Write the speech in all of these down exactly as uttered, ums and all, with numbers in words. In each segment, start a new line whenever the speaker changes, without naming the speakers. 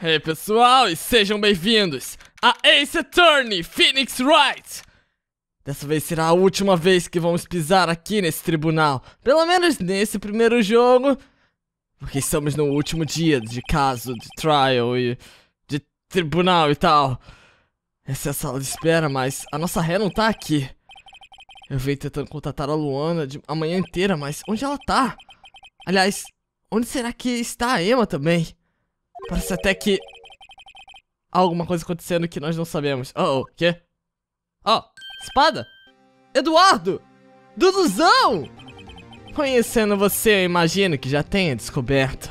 E aí, pessoal, e sejam bem-vindos a Ace Attorney Phoenix Wright. Dessa vez será a última vez que vamos pisar aqui nesse tribunal, pelo menos nesse primeiro jogo, porque estamos no último dia de caso, de trial e de tribunal e tal. Essa é a sala de espera, mas a nossa ré não tá aqui. Eu venho tentando contatar a Luana de a manhã inteira, mas onde ela tá? Aliás, onde será que está a Emma também? Parece até que há alguma coisa acontecendo que nós não sabemos. Oh, o quê? Oh, espada? Eduardo! Duduzão! Conhecendo você, eu imagino que já tenha descoberto.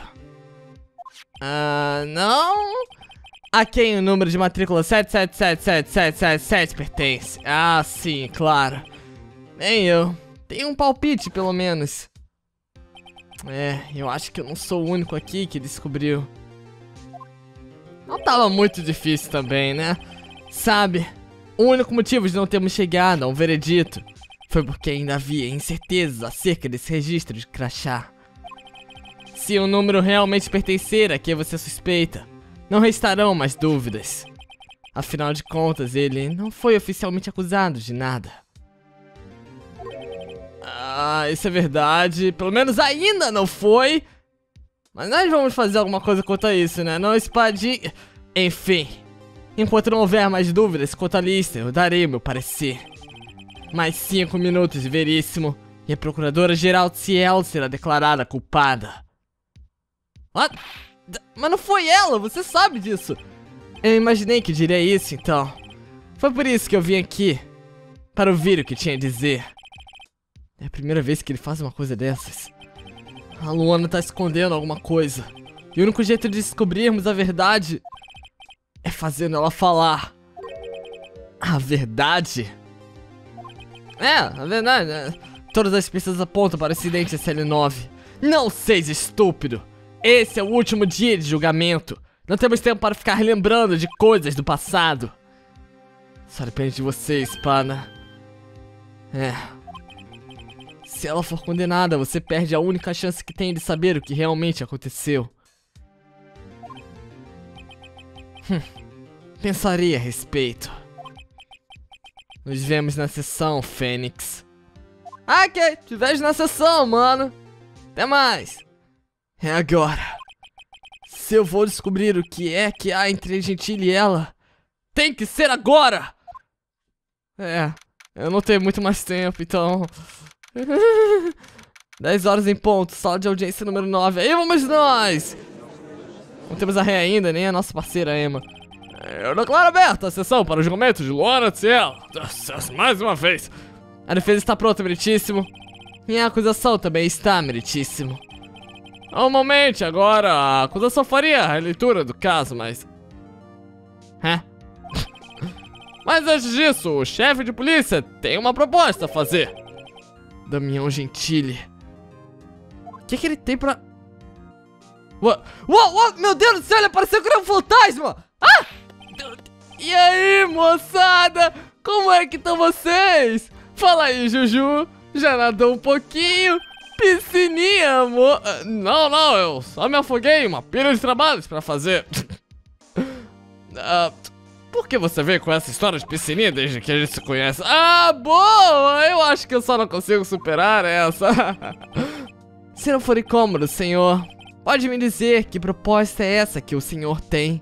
Ah, não? A quem o número de matrícula sete sete sete sete sete sete sete pertence? Ah, sim, claro. Nem eu. Tenho um palpite, pelo menos. É, eu acho que eu não sou o único aqui que descobriu. Não tava muito difícil também, né? Sabe, o único motivo de não termos chegado a um veredito foi porque ainda havia incertezas acerca desse registro de crachá. Se o número realmente pertencer a quem você suspeita, não restarão mais dúvidas. Afinal de contas, ele não foi oficialmente acusado de nada. Ah, isso é verdade. Pelo menos ainda não foi. Mas nós vamos fazer alguma coisa quanto a isso, né? Não, espadinha... Enfim. Enquanto não houver mais dúvidas quanto à lista, eu darei o meu parecer. Mais cinco minutos, veríssimo. E a procuradora-geral Ciel será declarada culpada. What? Mas não foi ela, você sabe disso. Eu imaginei que diria isso, então. Foi por isso que eu vim aqui. Para ouvir o que tinha a dizer. É a primeira vez que ele faz uma coisa dessas. A Luana tá escondendo alguma coisa. E o único jeito de descobrirmos a verdade é fazendo ela falar. A verdade? É, a verdade é... Todas as pistas apontam para o acidente S L nove. Não seja estúpido. Esse é o último dia de julgamento. Não temos tempo para ficar lembrando de coisas do passado. Só depende de você, espada. É... Se ela for condenada, você perde a única chance que tem de saber o que realmente aconteceu. Hum, pensarei a respeito. Nos vemos na sessão, Fênix. Ah, ok, te vejo na sessão, mano. Até mais. É agora. Se eu vou descobrir o que é que há entre a Gentile e ela, tem que ser agora! É, eu não tenho muito mais tempo, então... dez horas em ponto, sala de audiência número nove. Aí vamos nós! Não temos a ré ainda, nem a nossa parceira Emma. Eu declaro aberta a sessão para o julgamento de Luana Ciel. Mais uma vez. A defesa está pronta, meritíssimo. E a acusação também está, meritíssimo. Normalmente, agora, a acusação faria a releitura do caso, mas... Hã? Mas antes disso, o chefe de polícia tem uma proposta a fazer. Damião Gentile. O que que ele tem pra... Uou, uou, uou, meu Deus do céu, ele apareceu com um fantasma! Ah! E aí, moçada? Como é que estão vocês? Fala aí, Juju. Já nadou um pouquinho? Piscininha, amor? Não, não, eu só me afoguei. Uma pilha de trabalhos pra fazer. uh, Por que você veio com essa história de piscininha desde que a gente se conhece? Ah, boa! Eu acho que eu só não consigo superar essa. Se não for incômodo, senhor, pode me dizer que proposta é essa que o senhor tem?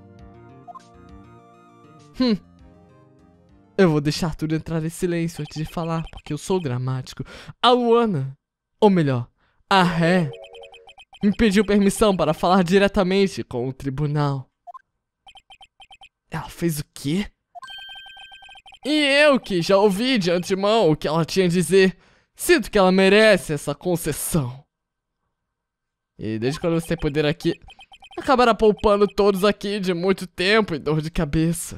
Hum. Eu vou deixar tudo entrar em silêncio antes de falar, porque eu sou dramático. A Luana, ou melhor, a ré, me pediu permissão para falar diretamente com o tribunal. Ela fez o quê? E eu, que já ouvi de antemão o que ela tinha a dizer, sinto que ela merece essa concessão. E desde quando você tem poder aqui, acabará poupando todos aqui de muito tempo e dor de cabeça.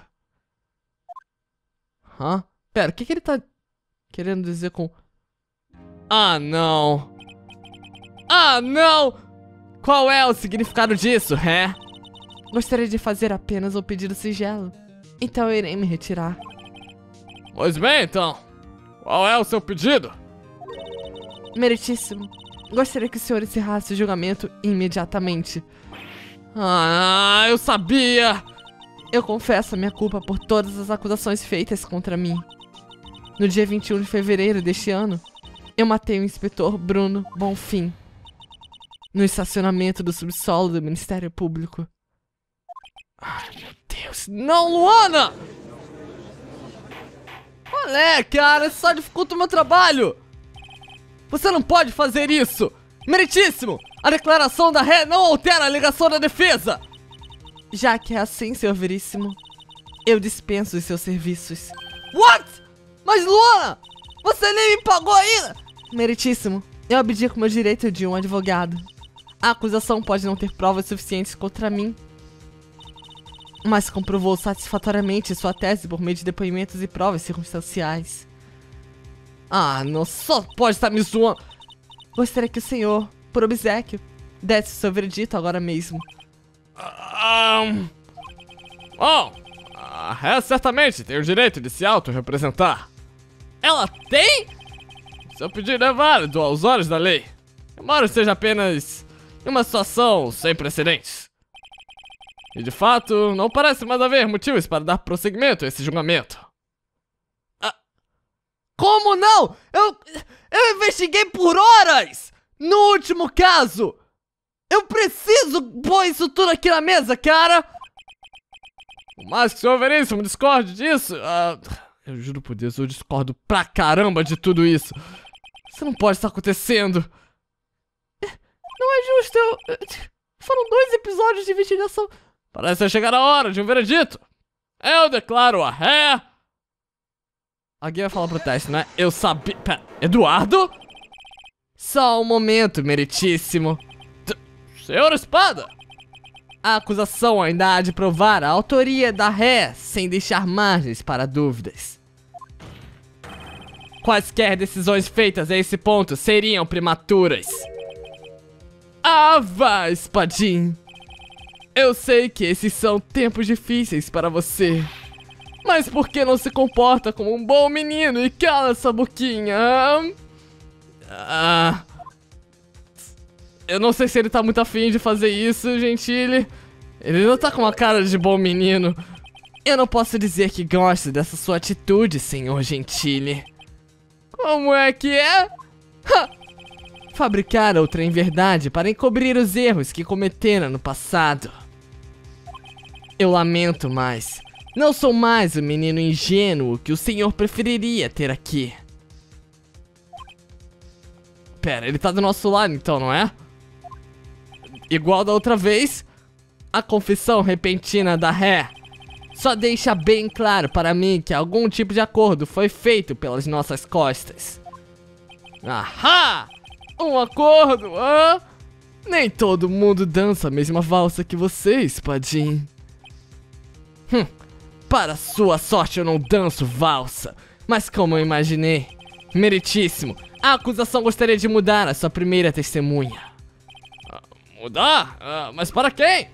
Hã? Pera, o que, que ele tá querendo dizer com... Ah, não. Ah, não! Qual é o significado disso, ré? Gostaria de fazer apenas um pedido singelo. Então eu irei me retirar. Pois bem, então. Qual é o seu pedido? Meritíssimo. Gostaria que o senhor encerrasse o julgamento imediatamente. Ah, eu sabia! Eu confesso a minha culpa por todas as acusações feitas contra mim. No dia vinte e um de fevereiro deste ano, eu matei o inspetor Bruno Bonfim no estacionamento do subsolo do Ministério Público. Ai, meu Deus. Não, Luana! Qual é, cara? Isso só dificulta o meu trabalho. Você não pode fazer isso. Meritíssimo! A declaração da ré não altera a alegação da defesa. Já que é assim, senhor Veríssimo, eu dispenso os seus serviços. What? Mas, Luana, você nem me pagou ainda! Meritíssimo, eu abdico meu direito de um advogado. A acusação pode não ter provas suficientes contra mim, mas comprovou satisfatoriamente sua tese por meio de depoimentos e provas circunstanciais. Ah, não só pode estar me zoando. Gostaria que o senhor, por obséquio, desse o seu veredito agora mesmo. Um... Bom, a ré certamente tem o direito de se auto-representar. Ela tem? Seu pedido é válido aos olhos da lei, embora seja apenas em uma situação sem precedentes. E de fato, não parece mais haver motivos para dar prosseguimento a esse julgamento. Ah, como não? Eu, eu investiguei por horas no último caso. Eu preciso pôr isso tudo aqui na mesa, cara. Mas que o senhor Veríssimo discorde disso, ah, eu juro por Deus, eu discordo pra caramba de tudo isso. Isso não pode estar acontecendo. Não é justo, eu... Foram dois episódios de investigação. Parece chegar a hora de um veredito. Eu declaro a ré. Alguém vai falar pro teste, né? Eu sabia... Pera, Eduardo? Só um momento, meritíssimo. T Senhor Espada! A acusação ainda há de provar a autoria da ré, sem deixar margens para dúvidas. Quaisquer decisões feitas a esse ponto seriam prematuras. Ah, vá, Espadim. Eu sei que esses são tempos difíceis para você. Mas por que não se comporta como um bom menino e cala essa boquinha? Ah... Eu não sei se ele tá muito afim de fazer isso, Gentile. Ele não tá com uma cara de bom menino. Eu não posso dizer que gosto dessa sua atitude, senhor Gentile. Como é que é? Ha! Fabricar outra inverdade para encobrir os erros que cometeram no passado. Eu lamento, mas não sou mais o menino ingênuo que o senhor preferiria ter aqui. Pera, ele tá do nosso lado então, não é? Igual da outra vez, a confissão repentina da ré só deixa bem claro para mim que algum tipo de acordo foi feito pelas nossas costas. Ahá! Um acordo, hã? Nem todo mundo dança a mesma valsa que você, Espadim. Hum, para sua sorte eu não danço valsa, mas como eu imaginei, meritíssimo, a acusação gostaria de mudar a sua primeira testemunha. Mudar? Uh, mas para quem?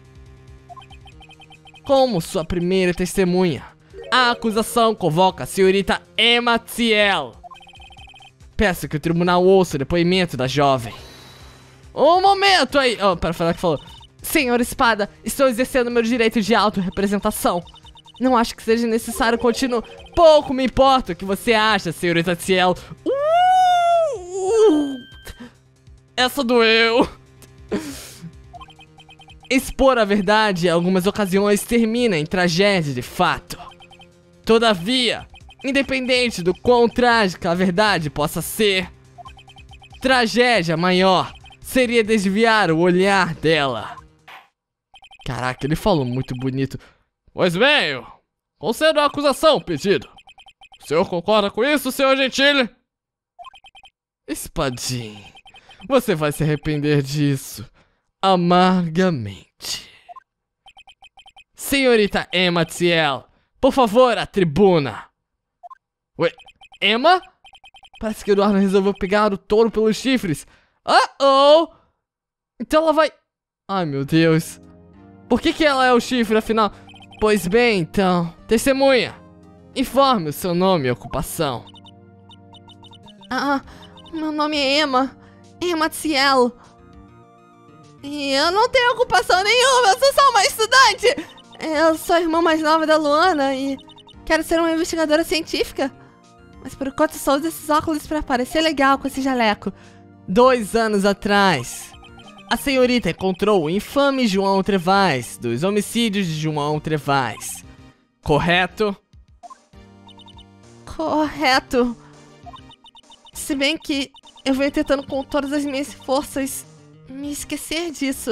Como sua primeira testemunha, a acusação convoca a senhorita Emma Thiel. Peço que o tribunal ouça o depoimento da jovem. Um momento aí. Oh, pera, foi ela que falou. Senhor Espada, estou exercendo meu direito de autorrepresentação. Não acho que seja necessário continuar. Pouco me importa o que você acha, senhorita Thiel. Uh, uh, essa doeu. Expor a verdade em algumas ocasiões termina em tragédia de fato. Todavia, independente do quão trágica a verdade possa ser, tragédia maior seria desviar o olhar dela. Caraca, ele falou muito bonito. Pois bem, eu concedo a acusação, pedido. O senhor concorda com isso, senhor Gentile? Espadim, você vai se arrepender disso amargamente. Senhorita Emma Thiel, por favor, a tribuna. Ué, Emma? Parece que o Eduardo resolveu pegar o touro pelos chifres. Uh-oh! Então ela vai... Ai, meu Deus. Por que que ela é o chifre, afinal? Pois bem, então, testemunha, informe o seu nome e ocupação. Ah, meu nome é Emma. Emma Thiel.
E eu não tenho ocupação nenhuma, eu sou só uma estudante. Eu sou a irmã mais nova da Luana e quero ser uma investigadora científica. Mas por enquanto só uso esses óculos pra parecer legal com esse jaleco.
Dois anos atrás, a senhorita encontrou o infame João Trevais, dos homicídios de João Trevais. Correto?
Correto. Se bem que eu venho tentando com todas as minhas forças me esquecer disso.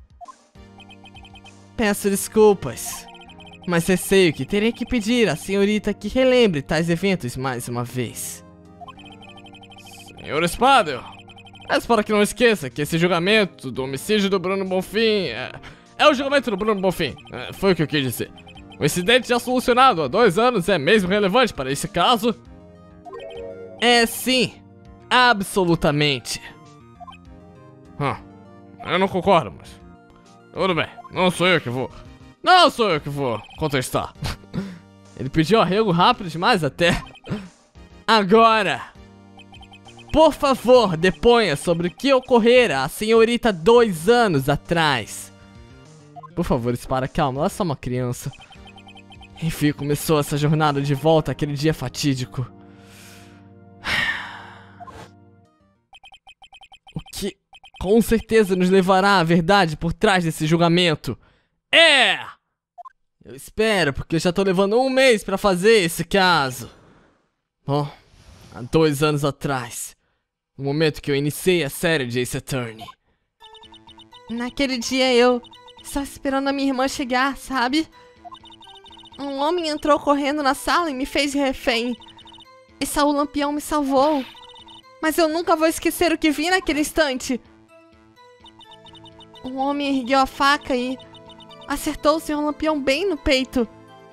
Peço desculpas, mas receio que terei que pedir à senhorita que relembre tais eventos mais uma vez. Senhor Espadel, peço para que não esqueça que esse julgamento do homicídio do Bruno Bonfim é, é o julgamento do Bruno Bonfim, é, foi o que eu quis dizer. O incidente já solucionado há dois anos é mesmo relevante para esse caso? É sim, absolutamente. Hum, eu não concordo, mas tudo bem, não sou eu que vou. Não sou eu que vou contestar. Ele pediu arrego rápido demais até. Agora, por favor, deponha sobre o que ocorrera a senhorita dois anos atrás. Por favor, Espada, calma, ela é só uma criança. Enfim, começou essa jornada de volta àquele dia fatídico. O que com certeza nos levará à verdade por trás desse julgamento. É! Eu espero, porque eu já tô levando um mês pra fazer esse caso. Bom, há dois anos atrás, no momento que eu iniciei a série de Ace Attorney.
Naquele dia eu estava esperando a minha irmã chegar, sabe? Um homem entrou correndo na sala e me fez refém. E Saul Lampião me salvou. Mas eu nunca vou esquecer o que vi naquele instante. Um homem ergueu a faca e acertou o senhor Lampião bem no peito.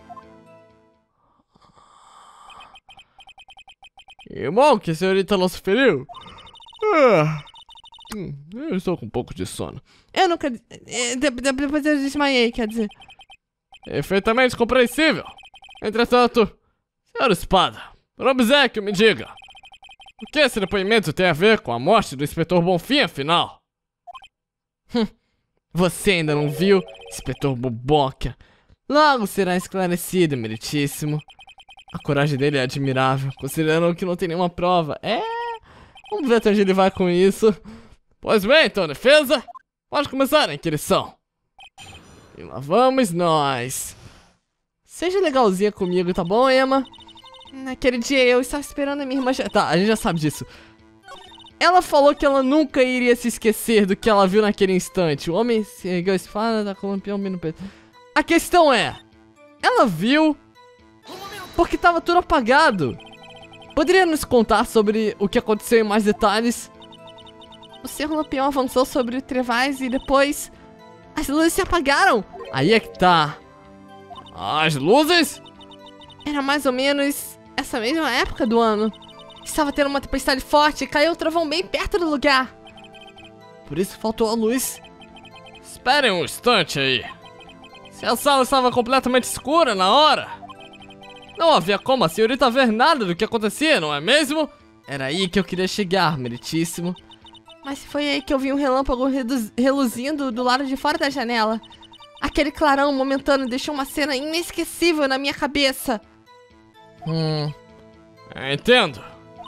Irmão, que a senhorita não se feriu? Ah, hum, eu estou com um pouco de sono.
Eu nunca... Depois eu desmaiei, quer dizer...
Perfeitamente compreensível. Entretanto, senhor Espada, por obséquio, me diga, o que esse depoimento tem a ver com a morte do inspetor Bonfim, afinal? Hum, você ainda não viu, inspetor Boboca? Logo será esclarecido, meritíssimo. A coragem dele é admirável, considerando que não tem nenhuma prova. É, vamos ver até onde ele vai com isso. Pois bem, então, defesa, pode começar a inquirição. E lá vamos nós. Seja legalzinha comigo, tá bom, Emma?
Naquele dia eu estava esperando a minha irmã...
Tá, a gente já sabe disso. Ela falou que ela nunca iria se esquecer do que ela viu naquele instante. O homem se ergueu a espada, tá com o lampião bem no peito. A questão é... ela viu... porque tava tudo apagado. Poderia nos contar sobre o que aconteceu em mais detalhes?
O senhor Lampião avançou sobre o Trevais e depois... as luzes se apagaram.
Aí é que tá. As luzes?
Era mais ou menos essa mesma época do ano. Estava tendo uma tempestade forte e caiu o trovão bem perto do lugar.
Por isso faltou a luz. Esperem um instante aí. Se a sala estava completamente escura na hora, não havia como a senhorita ver nada do que acontecia, não é mesmo? Era aí que eu queria chegar, meritíssimo.
Mas foi aí que eu vi um relâmpago reluzindo do lado de fora da janela. Aquele clarão momentâneo deixou uma cena inesquecível na minha cabeça.
Hum... entendo.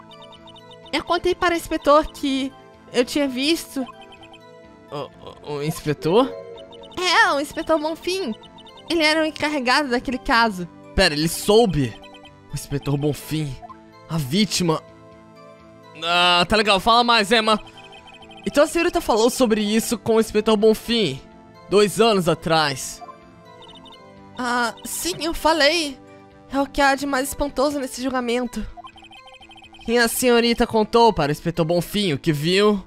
Eu contei para o inspetor que eu tinha visto...
O, o, o inspetor?
É, o inspetor Bonfim. Ele era o encarregado daquele caso.
Pera, ele soube? O inspetor Bonfim. A vítima... Ah, tá legal, fala mais, Emma. Então a senhorita falou sobre isso com o inspetor Bonfim, dois anos atrás.
Ah, sim, eu falei. É o que há de mais espantoso nesse julgamento.
E a senhorita contou para o inspetor Bonfim o que viu?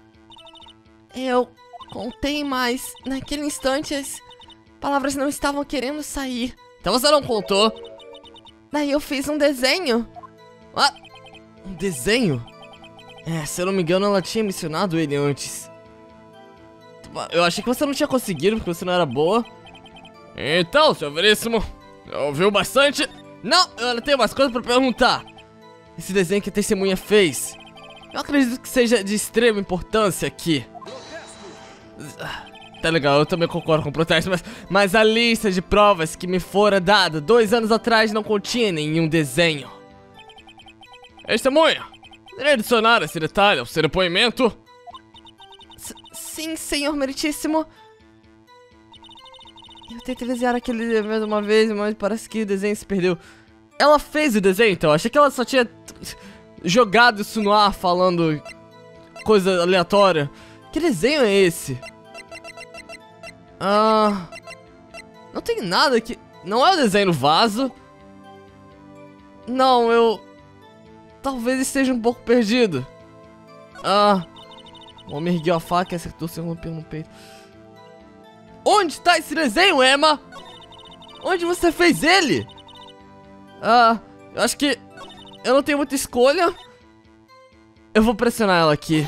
Eu contei, mas naquele instante as palavras não estavam querendo sair.
Então você não contou?
Daí eu fiz um desenho.
Ah, um desenho? É, se eu não me engano, ela tinha mencionado ele antes. Eu achei que você não tinha conseguido porque você não era boa. Então, seu Veríssimo, ouviu bastante? Não, eu ainda tenho mais coisas pra perguntar. Esse desenho que a testemunha fez, eu acredito que seja de extrema importância aqui. Tá legal, eu também concordo com o protesto, mas, mas a lista de provas que me fora dada dois anos atrás não continha nenhum desenho. Testemunha, poderia adicionar esse detalhe ao seu depoimento?
S sim, senhor meritíssimo. Eu tentei desenhar aquele desenho uma vez, mas parece que o desenho se perdeu.
Ela fez o desenho, então? Achei que ela só tinha jogado isso no ar, falando coisa aleatória. Que desenho é esse? Ah... Não tem nada aqui. Não é o desenho no vaso? Não, eu... Talvez esteja um pouco perdido. Ah... O homem ergueu a faca e acertou seu lampião no peito. Onde está esse desenho, Emma? Onde você fez ele? Ah... Eu acho que... Eu não tenho muita escolha. Eu vou pressionar ela aqui.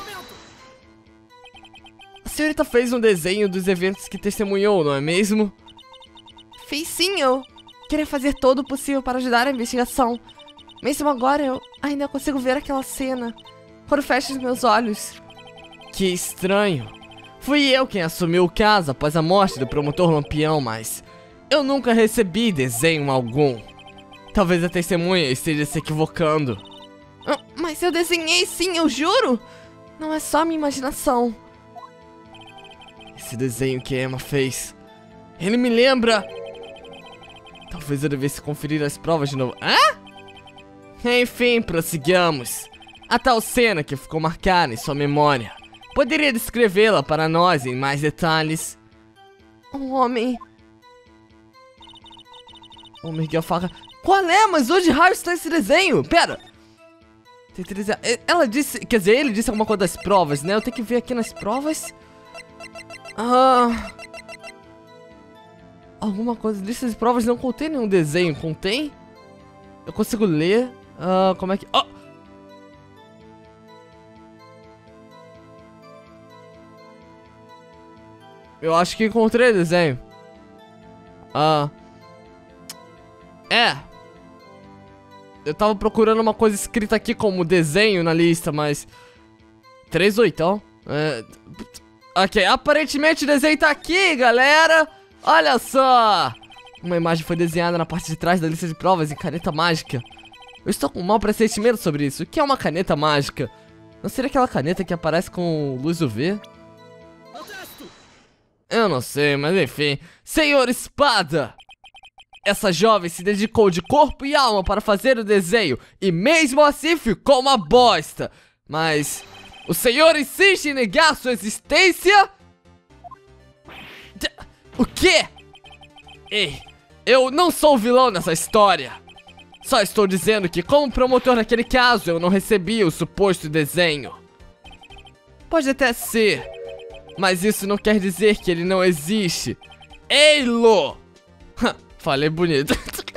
A senhorita fez um desenho dos eventos que testemunhou, não é mesmo?
Fiz sim, eu queria fazer todo o possível para ajudar a investigação. Mesmo agora, eu ainda consigo ver aquela cena quando fecho os meus olhos.
Que estranho. Fui eu quem assumiu o caso após a morte do promotor Lampião, mas eu nunca recebi desenho algum. Talvez a testemunha esteja se equivocando.
Ah, mas eu desenhei sim, eu juro. Não é só minha imaginação.
Esse desenho que a Emma fez, ele me lembra... Talvez eu devesse conferir as provas de novo. Hã? Enfim, prossigamos. A tal cena que ficou marcada em sua memória. Poderia descrevê-la para nós em mais detalhes?
Um homem...
O homem ergueu a faca. Qual é? Mas onde raio está esse desenho? Pera. Ela disse... Quer dizer, ele disse alguma coisa das provas, né? Eu tenho que ver aqui nas provas. Ah... Alguma coisa... Listas de provas não contém nenhum desenho. Contém? Eu consigo ler. Ah, como é que... Oh! Eu acho que encontrei desenho. Ah... É. Eu tava procurando uma coisa escrita aqui como desenho na lista, mas... três oitão. É... Ok, aparentemente o desenho tá aqui, galera. Olha só. Uma imagem foi desenhada na parte de trás da lista de provas em caneta mágica. Eu estou com um mau pressentimento sobre isso. O que é uma caneta mágica? Não seria aquela caneta que aparece com luz U V? Eu não sei, mas enfim. Senhor Espada! Essa jovem se dedicou de corpo e alma para fazer o desenho, e mesmo assim ficou uma bosta. Mas o senhor insiste em negar sua existência? O quê? Ei, eu não sou o vilão nessa história. Só estou dizendo que, como promotor naquele caso, eu não recebi o suposto desenho. Pode até ser, mas isso não quer dizer que ele não existe. Ei-lo! Falei bonito.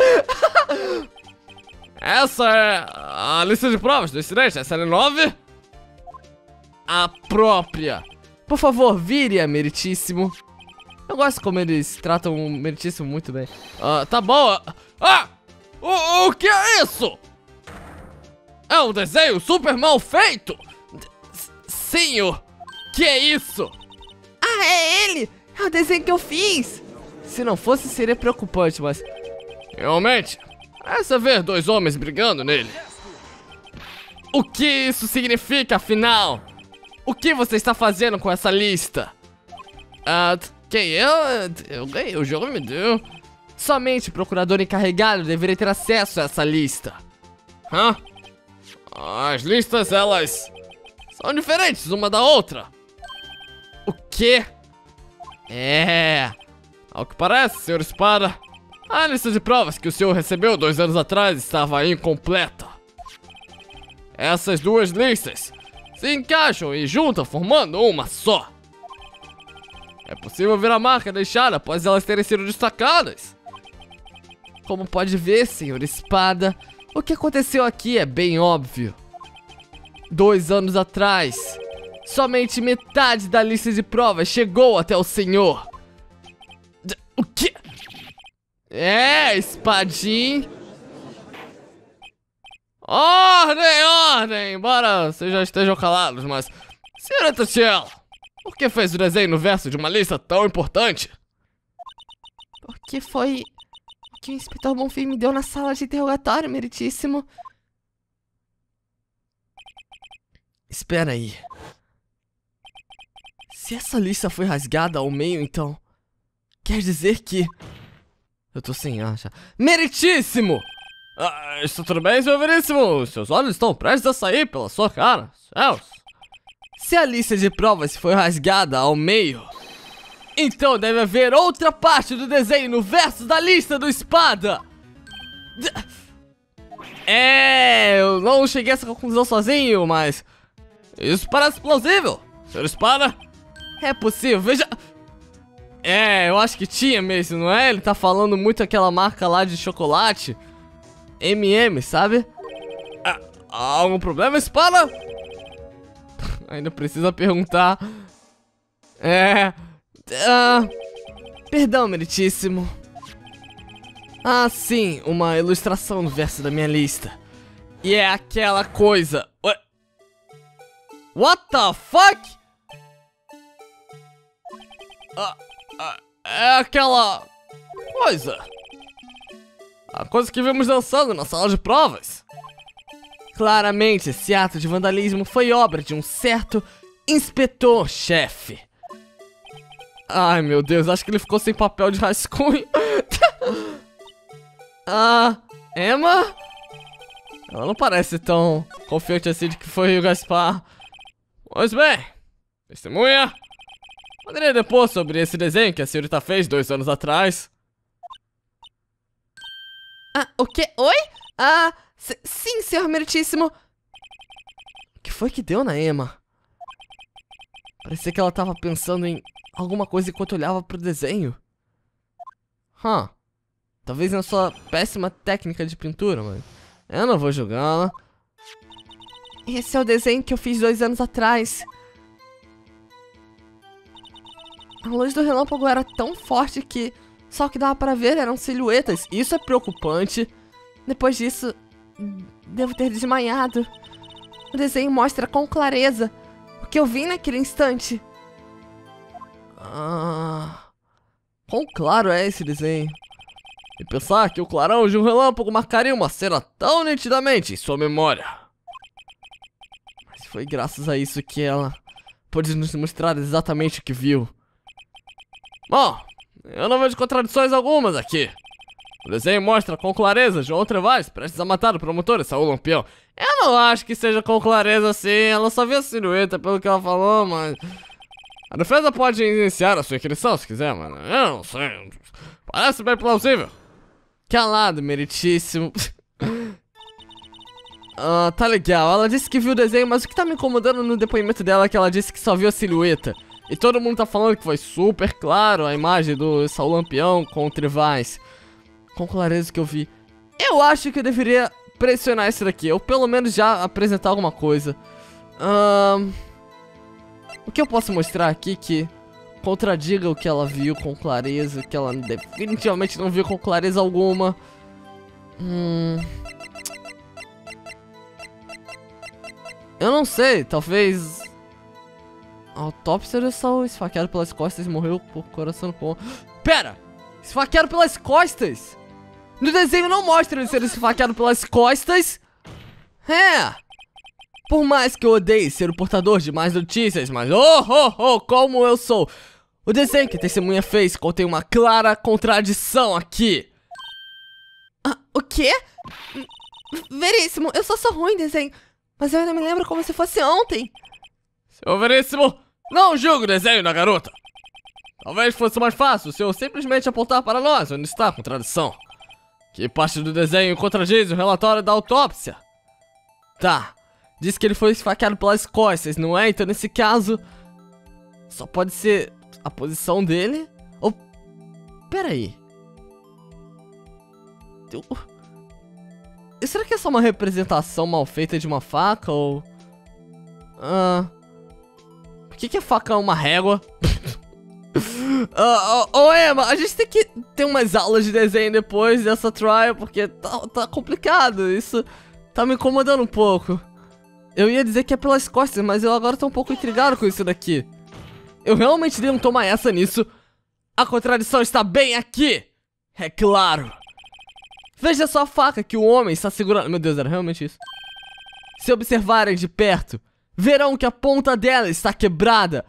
Essa é a lista de provas do incidente, essa é nove? A própria. Por favor, vire-a, meritíssimo. Eu gosto como eles tratam o meritíssimo muito bem. Ah, tá bom. Ah! O, o que é isso? É um desenho super mal feito? Sim, o que é isso?
Ah, é ele! É o desenho que eu fiz!
Se não fosse, seria preocupante, mas... Realmente, essa ver dois homens brigando nele. O que isso significa, afinal? O que você está fazendo com essa lista? Ah, quem eu? Eu ganhei, o jogo me deu. Somente o procurador encarregado deveria ter acesso a essa lista. Hã? As listas, elas... são diferentes uma da outra. O quê? É... Ao que parece, senhor Espada, a lista de provas que o senhor recebeu dois anos atrás estava incompleta. Essas duas listas se encaixam e juntam formando uma só. É possível ver a marca deixada após elas terem sido destacadas. Como pode ver, senhor Espada, o que aconteceu aqui é bem óbvio. Dois anos atrás, somente metade da lista de provas chegou até o senhor. O quê? É, espadinho. Ordem, ordem. Embora vocês já estejam calados, mas... Senhorita Cielo, Por que fez o desenho no verso de uma lista tão importante?
Porque foi o que o inspetor Bonfim me deu na sala de interrogatório, meritíssimo.
Espera aí. Se essa lista foi rasgada ao meio, então... quer dizer que... eu tô sem ar já. Meritíssimo! Ah, está tudo bem, senhor Veríssimo? Seus olhos estão prestes a sair pela sua cara. Céus! Se a lista de provas foi rasgada ao meio, então deve haver outra parte do desenho no verso da lista do Espada. É, eu não cheguei a essa conclusão sozinho, mas... isso parece plausível, senhor Espada. É possível, veja... é, eu acho que tinha mesmo, não é? Ele tá falando muito aquela marca lá de chocolate M e M, sabe? Ah, algum problema, Espada? Ainda precisa perguntar. É... Ah, perdão, meritíssimo. Ah, sim, uma ilustração no verso da minha lista. E é aquela coisa... Ué? What the fuck? Ah, ah, é aquela... coisa. A coisa que vimos dançando na sala de provas. Claramente, esse ato de vandalismo foi obra de um certo inspetor-chefe. Ai, meu Deus, acho que ele ficou sem papel de rascunho. Ah, Emma? Ela não parece tão confiante assim de que foi o Gaspar. Pois bem, testemunha, poderia depor sobre esse desenho que a senhorita fez dois anos atrás?
Ah, o quê? Oi? Ah, sim, senhor meritíssimo.
O que foi que deu na Emma? Parecia que ela tava pensando em alguma coisa enquanto olhava pro desenho. Huh. Talvez na sua péssima técnica de pintura, mas eu não vou julgá-la.
Esse é o desenho que eu fiz dois anos atrás. A luz do relâmpago era tão forte que só o que dava pra ver eram silhuetas.
Isso é preocupante.
Depois disso, devo ter desmaiado. O desenho mostra com clareza o que eu vi naquele instante.
Ah, quão claro é esse desenho? E pensar que o clarão de um relâmpago marcaria uma cena tão nitidamente em sua memória. Mas foi graças a isso que ela pôde nos mostrar exatamente o que viu. Bom, eu não vejo contradições algumas aqui. O desenho mostra com clareza João Trevais prestes a matar o promotor e Saul Lampião. Eu não acho que seja com clareza assim, ela só viu a silhueta pelo que ela falou, mas... a defesa pode iniciar a sua inscrição se quiser, mas eu não sei. Parece bem plausível. Calado, meritíssimo. Ah, tá legal. Ela disse que viu o desenho, mas o que tá me incomodando no depoimento dela é que ela disse que só viu a silhueta. E todo mundo tá falando que foi super claro a imagem do Saul Lampião com o Trevais. Com clareza que eu vi. Eu acho que eu deveria pressionar esse daqui, ou pelo menos já apresentar alguma coisa. Ahn... O que eu posso mostrar aqui que contradiga o que ela viu com clareza, que ela definitivamente não viu com clareza alguma. Hum... Eu não sei, talvez... a autópsia do Saul esfaqueado pelas costas e morreu por coração no pão. Pera! Esfaqueado pelas costas? No desenho não mostra ele ser esfaqueado pelas costas. É! Por mais que eu odeie ser o portador de mais notícias, mas oh, oh, oh, como eu sou. O desenho que a testemunha fez contém uma clara contradição aqui.
Ah, o quê? Veríssimo, eu só sou ruim em desenho, mas eu ainda me lembro como se fosse ontem.
Senhor Veríssimo, não julgue o desenho da garota. Talvez fosse mais fácil se eu simplesmente apontar para nós onde está a contradição. Que parte do desenho contradiz o relatório da autópsia? Tá, diz que ele foi esfaqueado pelas costas, não é? Então nesse caso, só pode ser a posição dele? Ou... pera aí. Eu... será que é só uma representação mal feita de uma faca, ou... Ah... Por que que a faca é uma régua? Ô, oh, oh, Emma, a gente tem que ter umas aulas de desenho depois dessa trial, porque tá, tá complicado, isso tá me incomodando um pouco. Eu ia dizer que é pelas costas, mas eu agora tô um pouco intrigado com isso daqui. Eu realmente devo tomar essa nisso. A contradição está bem aqui. É claro. Veja só a faca que o homem está segurando. Meu Deus, era realmente isso. Se observarem de perto, verão que a ponta dela está quebrada.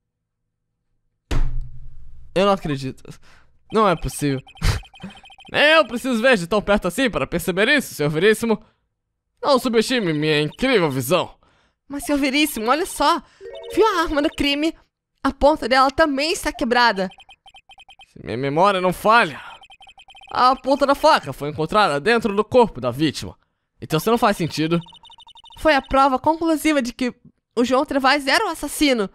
Eu não acredito. Não é possível. Nem eu preciso ver de tão perto assim para perceber isso, senhor Veríssimo. Não subestime minha incrível visão.
Mas, senhor Veríssimo, olha só. Viu a arma do crime? A ponta dela também está quebrada.
Se minha memória não falha, a ponta da faca foi encontrada dentro do corpo da vítima. Então isso não faz sentido.
Foi a prova conclusiva de que o João Trevais era o assassino.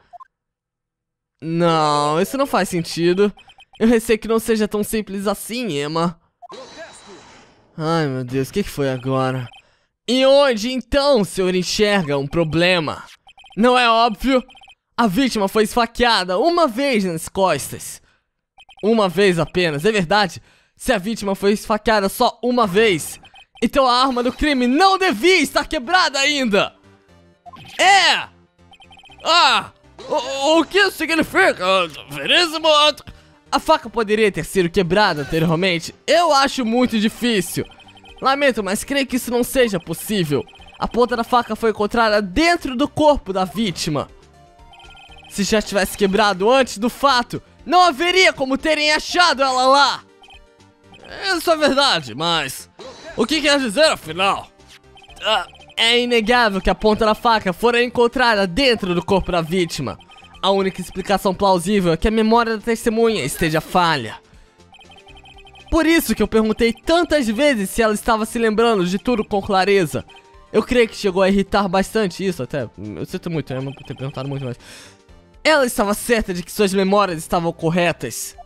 Não, isso não faz sentido. Eu receio que não seja tão simples assim, Emma. Ai, meu Deus, o que, que foi agora? E onde, então, o senhor enxerga um problema? Não é óbvio? A vítima foi esfaqueada uma vez nas costas. Uma vez apenas, é verdade? Se a vítima foi esfaqueada só uma vez, então a arma do crime não devia estar quebrada ainda! É! Ah! O, o que isso significa? Veríssimo? A faca poderia ter sido quebrada anteriormente? Eu acho muito difícil. Lamento, mas creio que isso não seja possível. A ponta da faca foi encontrada dentro do corpo da vítima. Se já tivesse quebrado antes do fato, não haveria como terem achado ela lá. Isso é verdade, mas o que quer dizer afinal? Ah, é inegável que a ponta da faca fora encontrada dentro do corpo da vítima. A única explicação plausível é que a memória da testemunha esteja falha. Por isso que eu perguntei tantas vezes se ela estava se lembrando de tudo com clareza. Eu creio que chegou a irritar bastante isso até. Eu sinto muito, eu não por ter perguntado muito mais. Ela estava certa de que suas memórias estavam corretas.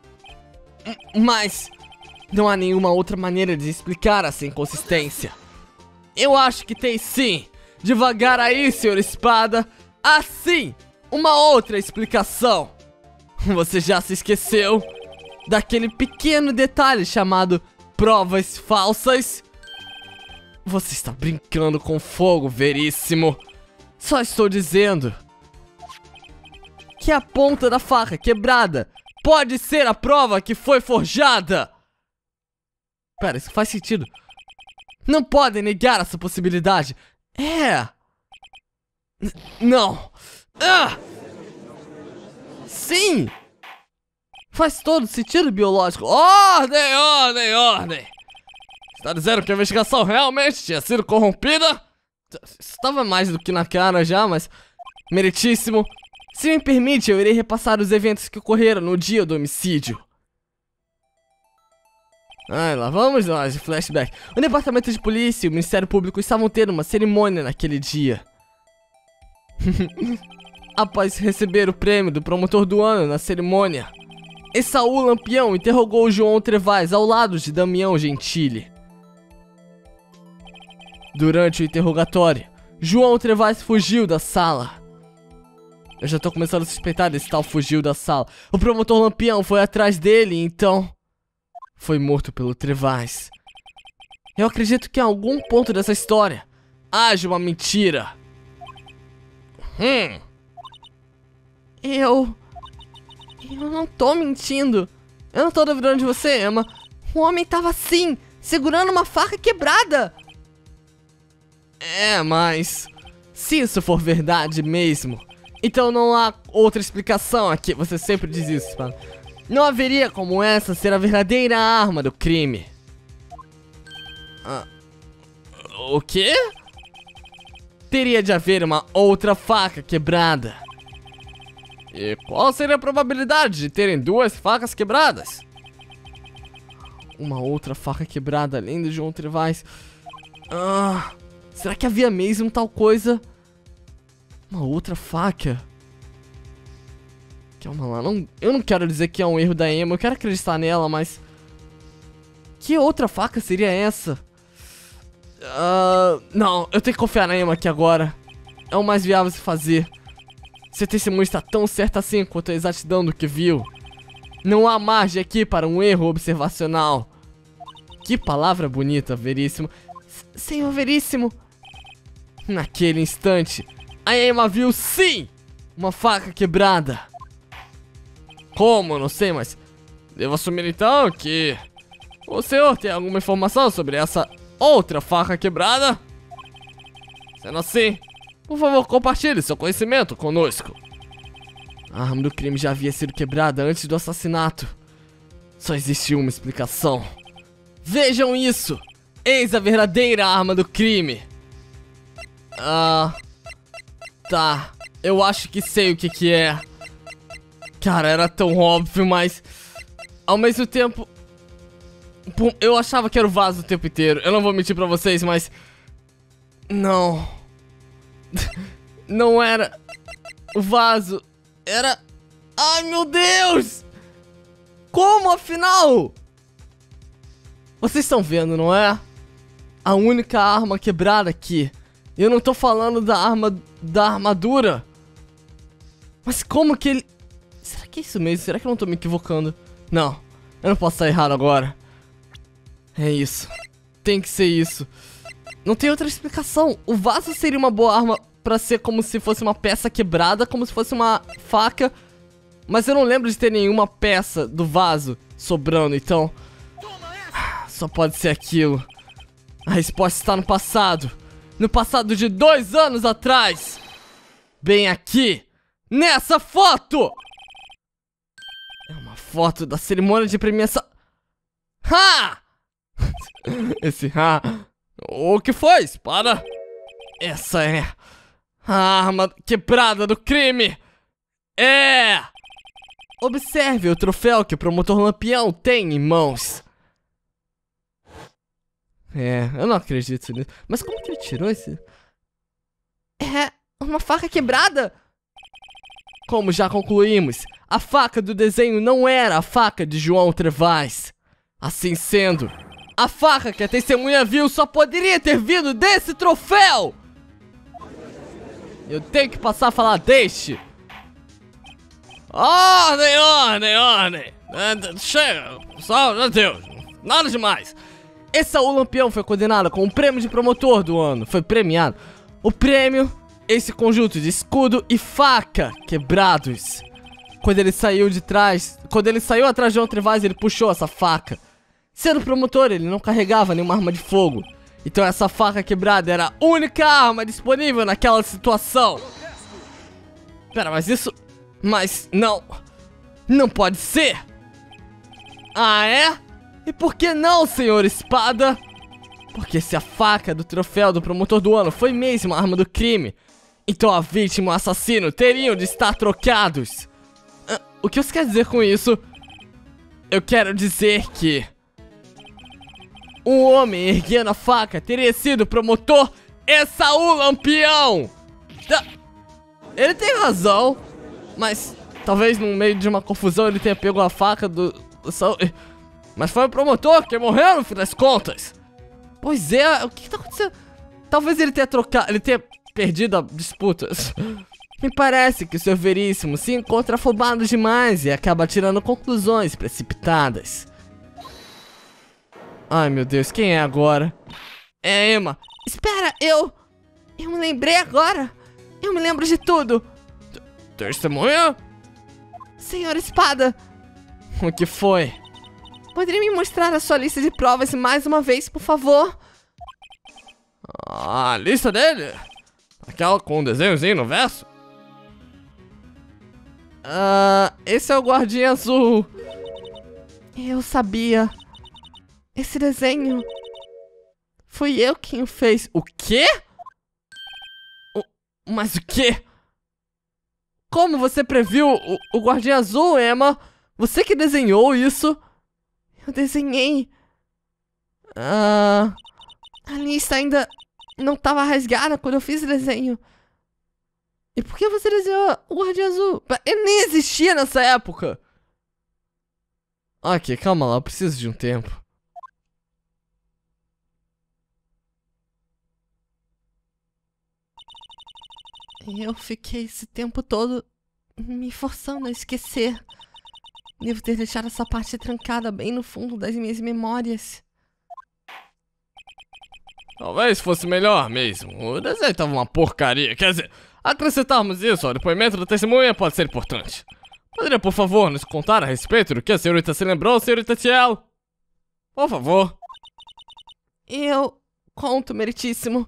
Mas não há nenhuma outra maneira de explicar essa inconsistência. Eu acho que tem sim. Devagar aí, senhor Espada. Assim, uma outra explicação. Você já se esqueceu daquele pequeno detalhe chamado provas falsas? Você está brincando com fogo, Veríssimo. Só estou dizendo que a ponta da faca quebrada pode ser a prova que foi forjada. Pera, isso faz sentido. Não podem negar essa possibilidade. É. N- não. Ah! Sim. Faz todo sentido biológico. Ordem, ordem, ordem. Está dizendo que a investigação realmente tinha sido corrompida? Estava mais do que na cara já, mas meritíssimo. Se me permite, eu irei repassar os eventos que ocorreram no dia do homicídio. Ai, lá vamos nós de flashback. O departamento de polícia e o Ministério Público estavam tendo uma cerimônia naquele dia. Após receber o prêmio do promotor do ano na cerimônia, Esaú Lampião interrogou João Trevais ao lado de Damião Gentili. Durante o interrogatório, João Trevais fugiu da sala. Eu já tô começando a suspeitar desse tal fugiu da sala. O promotor Lampião foi atrás dele, então foi morto pelo Trevais. Eu acredito que em algum ponto dessa história haja uma mentira. Hum.
Eu... Eu não tô mentindo.
Eu não tô duvidando de você, Emma.
O homem tava assim, segurando uma faca quebrada.
É, mas se isso for verdade mesmo, então não há outra explicação aqui. Você sempre diz isso, mano. Não haveria como essa ser a verdadeira arma do crime. Ah, o quê? Teria de haver uma outra faca quebrada. E qual seria a probabilidade de terem duas facas quebradas? Uma outra faca quebrada além do João Trevais. Ah, será que havia mesmo tal coisa? Uma outra faca? Calma lá, não, eu não quero dizer que é um erro da Emma, eu quero acreditar nela, mas que outra faca seria essa? Uh, não, eu tenho que confiar na Emma aqui agora. É o mais viável se fazer. Seu testemunho está tão certo assim quanto a exatidão do que viu. Não há margem aqui para um erro observacional. Que palavra bonita, Veríssimo.
S- Senhor Veríssimo.
Naquele instante, a Emma viu sim uma faca quebrada. como, não sei, mas devo assumir então que o senhor tem alguma informação sobre essa outra faca quebrada? Sendo assim, por favor, compartilhe seu conhecimento conosco. A arma do crime já havia sido quebrada antes do assassinato. Só existe uma explicação. Vejam isso! Eis a verdadeira arma do crime. Ah... Tá, eu acho que sei o que que é. Cara, era tão óbvio, mas ao mesmo tempo, pô, eu achava que era o vaso o tempo inteiro. Eu não vou mentir pra vocês, mas não. Não era o vaso. Era... Ai, meu Deus! Como, afinal? Vocês estão vendo, não é? A única arma quebrada aqui. Eu não tô falando da arma... da armadura. Mas como que ele... Será que é isso mesmo? Será que eu não tô me equivocando? Não, eu não posso estar errado agora. É isso. Tem que ser isso. Não tem outra explicação. O vaso seria uma boa arma pra ser como se fosse uma peça quebrada, como se fosse uma faca. Mas eu não lembro de ter nenhuma peça do vaso sobrando, então... Só pode ser aquilo. A resposta está no passado. No passado de dois anos atrás. Bem aqui. Nessa foto. É uma foto da cerimônia de premiação. Ha! Esse ha. O que foi, espada? Essa é a arma quebrada do crime. É. Observe o troféu que o promotor Lampião tem em mãos. É, eu não acredito nisso. Mas como que ele tirou esse... É uma faca quebrada? Como já concluímos, a faca do desenho não era a faca de João Trevais. Assim sendo, a faca que a testemunha viu só poderia ter vindo desse troféu. Eu tenho que passar a falar deste. Ordem, ordem, ordem. Chega, pessoal, meu Deus, nada demais. Esse Saul Lampião foi condenado com o prêmio de promotor do ano. Foi premiado. O prêmio, esse conjunto de escudo e faca quebrados. Quando ele saiu de trás... Quando ele saiu atrás de João Trevais, ele puxou essa faca. Sendo promotor, ele não carregava nenhuma arma de fogo. Então essa faca quebrada era a única arma disponível naquela situação. Pera, mas isso... Mas não... Não pode ser! Ah, é? E por que não, senhor Espada? Porque se a faca do troféu do promotor do ano foi mesmo a arma do crime, então a vítima e o assassino teriam de estar trocados. Ah, o que você quer dizer com isso? Eu quero dizer que... um homem erguendo a faca teria sido o promotor Esaú Lampião. Da... Ele tem razão, mas talvez no meio de uma confusão ele tenha pego a faca do... do Saul... Mas foi o promotor que morreu no fim das contas. Pois é, o que, que tá acontecendo? Talvez ele tenha trocado, ele tenha perdido a disputa. Me parece que o senhor Veríssimo se encontra afobado demais e acaba tirando conclusões precipitadas. Ai, meu Deus, quem é agora? É a Emma.
Espera, eu... Eu me lembrei agora. Eu me lembro de tudo.
Testemunha?
Senhor Espada.
O que foi?
Poderia me mostrar a sua lista de provas mais uma vez, por favor?
A lista dele? Aquela com um desenhozinho no verso? Ah, esse é o guardinha azul.
Eu sabia. Esse desenho... Fui eu quem o fez.
O quê? O... Mas o quê? Como você previu o, o guardinha azul, Emma? Você que desenhou isso?
Eu desenhei. Ah, a lista ainda não estava rasgada quando eu fiz o desenho.
E por que você desenhou o guardinha azul? Ele nem existia nessa época. Ok, calma lá, eu preciso de um tempo.
Eu fiquei esse tempo todo me forçando a esquecer. Devo ter deixado essa parte trancada bem no fundo das minhas memórias.
Talvez fosse melhor mesmo. O desenho tava uma porcaria. Quer dizer, acrescentarmos isso ao depoimento da testemunha pode ser importante. Poderia, por favor, nos contar a respeito do que a senhorita se lembrou, senhorita Ciel? Por favor.
Eu conto, meritíssimo.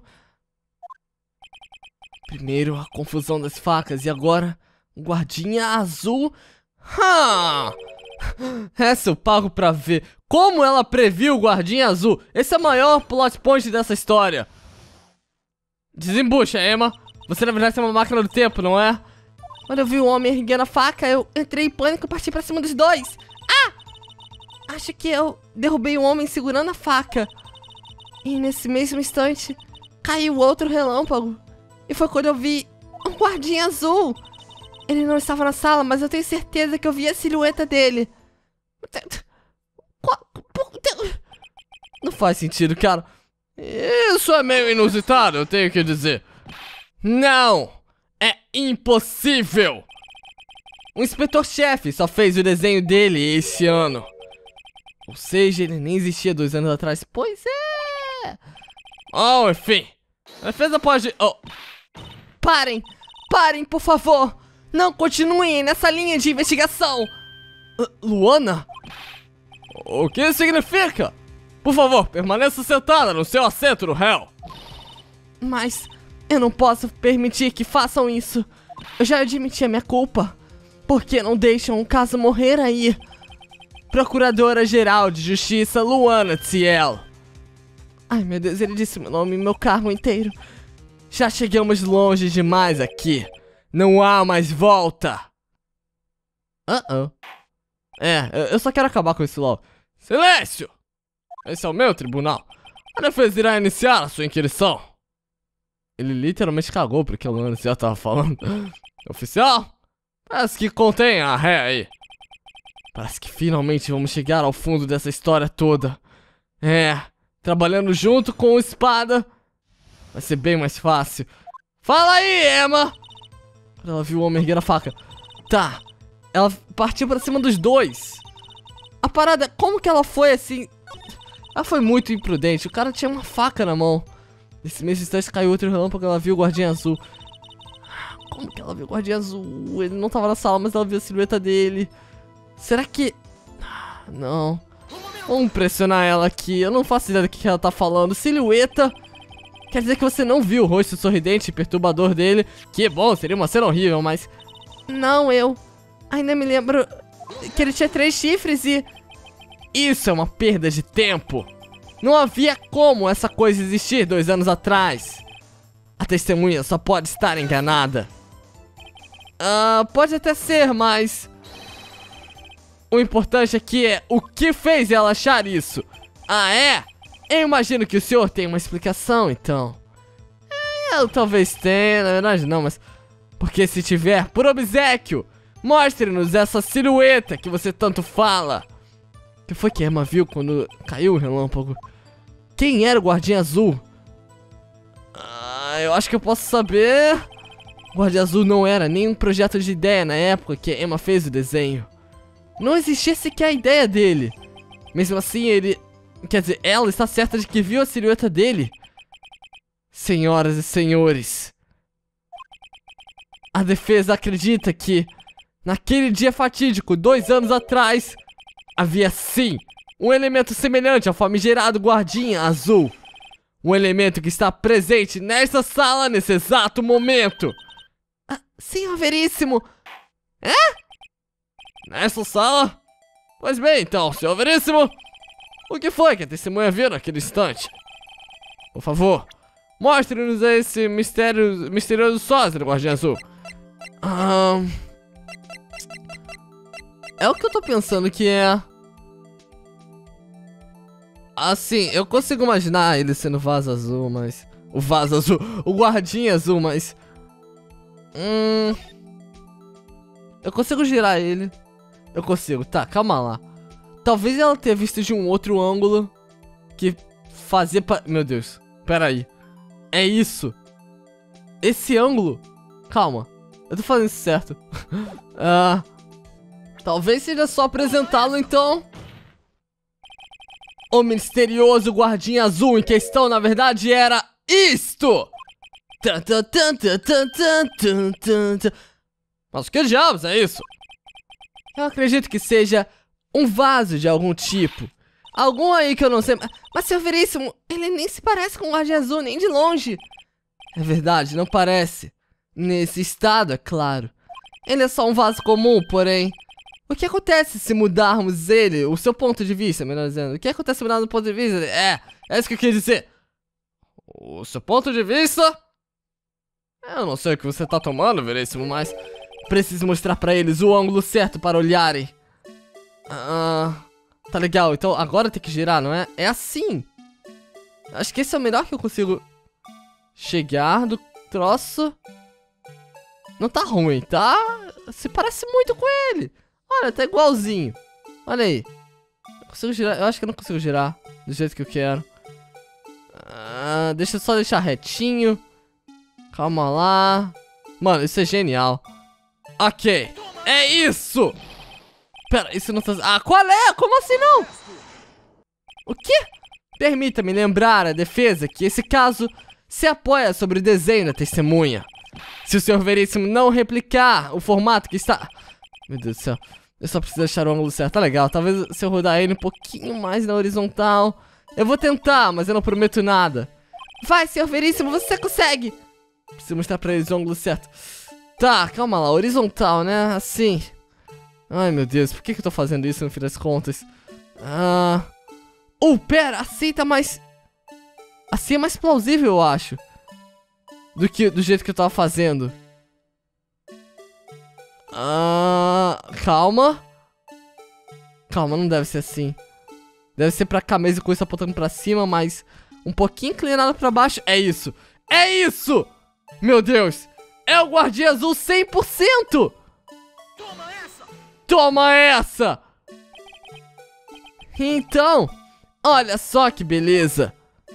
Primeiro a confusão das facas e agora o guardinha azul. Ha! Essa eu pago pra ver. Como ela previu o guardinha azul? Esse é o maior plot point dessa história. Desembucha, Emma. Você na verdade é uma máquina do tempo, não é?
Quando eu vi o homem erguendo a faca, eu entrei em pânico e parti pra cima dos dois. Ah! Acho que eu derrubei o homem segurando a faca. E nesse mesmo instante, caiu outro relâmpago. E foi quando eu vi um guardinha azul. Ele não estava na sala, mas eu tenho certeza que eu vi a silhueta dele.
Não faz sentido, cara. Isso é meio inusitado, eu tenho que dizer. Não! É impossível! O inspetor-chefe só fez o desenho dele esse ano. Ou seja, ele nem existia dois anos atrás. Pois é! Oh, enfim. A defesa pode... Oh.
Parem! Parem, por favor! Não continuem nessa linha de investigação!
Uh, Luana? O que isso significa? Por favor, permaneça sentada no seu assento no réu.
Mas eu não posso permitir que façam isso. Eu já admiti a minha culpa. Por que não deixam o caso morrer aí?
Procuradora-Geral de Justiça Luana Ciel.
Ai, meu Deus, ele disse meu nome e meu cargo inteiro.
Já chegamos longe demais aqui. Não há mais volta. Uh-oh. É, eu só quero acabar com isso logo. Silêncio! Esse é o meu tribunal. A defesa irá iniciar a sua inquirição. Ele literalmente cagou porque a Luana Ciel tava falando. Oficial? Parece que contém a ré aí. Parece que finalmente vamos chegar ao fundo dessa história toda. É, trabalhando junto com o espada vai ser bem mais fácil. Fala aí, Emma! Quando ela viu o homem erguer a faca. Tá, ela partiu pra cima dos dois. A parada, como que ela foi assim? Ela foi muito imprudente, o cara tinha uma faca na mão. Nesse mesmo instante caiu outro relâmpago, ela viu o guardinha azul. Como que ela viu o guardinha azul? Ele não tava na sala, mas ela viu a silhueta dele. Será que... Não. Vamos pressionar ela aqui, eu não faço ideia do que ela tá falando. Silhueta... Quer dizer que você não viu o rosto sorridente e perturbador dele. Que bom, seria uma cena horrível, mas...
Não, eu... Ainda me lembro que ele tinha três chifres e...
Isso é uma perda de tempo. Não havia como essa coisa existir dois anos atrás. A testemunha só pode estar enganada. Ah, pode até ser, mas... O importante aqui é o que fez ela achar isso. Ah, é? Eu imagino que o senhor tem uma explicação, então. É, eu talvez tenha, na verdade não, mas... Porque se tiver, por obséquio, mostre-nos essa silhueta que você tanto fala. O que foi que Emma viu quando caiu o relâmpago? Quem era o guardinha azul? Ah, eu acho que eu posso saber. O guardinha azul não era nenhum projeto de ideia na época que a Emma fez o desenho. Não existia sequer a ideia dele. Mesmo assim, ele... Quer dizer, ela está certa de que viu a silhueta dele. Senhoras e senhores, a defesa acredita que, naquele dia fatídico, dois anos atrás, havia sim um elemento semelhante ao famigerado guardinha azul. Um elemento que está presente nesta sala nesse exato momento.
Ah, senhor Veríssimo.
É? Nessa sala? Pois bem, então, senhor Veríssimo, o que foi que a testemunha viu naquele instante? Por favor, mostre-nos esse mistério, misterioso sósia do guardinha azul. Ah, é o que eu tô pensando que é... Assim, eu consigo imaginar ele sendo vaso azul, mas... O vaso azul, o guardinha azul, mas... Hum... Eu consigo girar ele. Eu consigo, tá, calma lá. Talvez ela tenha visto de um outro ângulo que fazia pa... Meu Deus, pera aí. É isso. Esse ângulo... Calma, eu tô fazendo isso certo. Ah, talvez seja só apresentá-lo então. O misterioso guardinha azul em questão, na verdade, era isto! Mas que diabos é isso? Eu acredito que seja um vaso de algum tipo. Algum aí que eu não sei.
Mas, Senhor Veríssimo, ele nem se parece com o Guardiã Azul, nem de longe.
É verdade, não parece. Nesse estado, é claro. Ele é só um vaso comum, porém... O que acontece se mudarmos ele, o seu ponto de vista, melhor dizendo? O que acontece se mudarmos o ponto de vista? É, é isso que eu quis dizer. O seu ponto de vista? Eu não sei o que você tá tomando, Veríssimo, mas... Preciso mostrar pra eles o ângulo certo para olharem. Ah... Tá legal, então agora tem que girar, não é? É assim. Acho que esse é o melhor que eu consigo chegar do troço. Não tá ruim, tá? Se parece muito com ele. Olha, tá igualzinho. Olha aí. Eu consigo girar, eu acho que eu não consigo girar do jeito que eu quero. Ah, deixa eu só deixar retinho. Calma lá. Mano, isso é genial. Ok, é isso. Pera, isso não tá... Ah, qual é? Como assim não? O quê? Permita-me lembrar a defesa que esse caso se apoia sobre o desenho da testemunha. Se o senhor Veríssimo não replicar o formato que está... Meu Deus do céu. Eu só preciso achar o ângulo certo. Tá legal. Talvez se eu rodar ele um pouquinho mais na horizontal. Eu vou tentar, mas eu não prometo nada.
Vai, senhor Veríssimo, você consegue.
Preciso mostrar pra eles o ângulo certo. Tá, calma lá. Horizontal, né? Assim... Ai, meu Deus, por que que eu tô fazendo isso no fim das contas? Ah... Oh, pera, assim tá mais... Assim é mais plausível, eu acho. Do que do jeito que eu tava fazendo. Ah... Calma. Calma, não deve ser assim. Deve ser pra cá mesmo, com isso apontando pra cima, mas... Um pouquinho inclinado pra baixo. É isso. É isso! Meu Deus! É o Guardiã Azul cem por cento! Toma essa! Então, olha só que beleza.